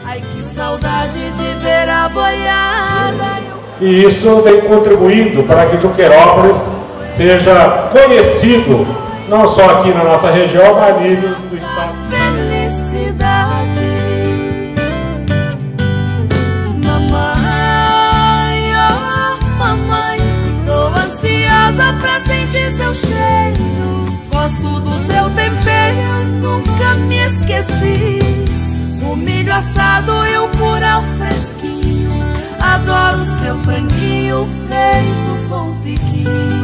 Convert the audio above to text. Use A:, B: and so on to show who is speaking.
A: Ai, que saudade de ver a boiada.
B: E isso vem contribuindo para que Juqueirópolis seja conhecido, não só aqui na nossa região, mas a nível do estado.
A: Felicidade. Mamãe, oh mamãe, tô ansiosa pra sentir seu cheiro. Gosto do seu tempero, nunca me esqueci. O milho assado e o curau fresquinho. Adoro seu franguinho feito com piquinho.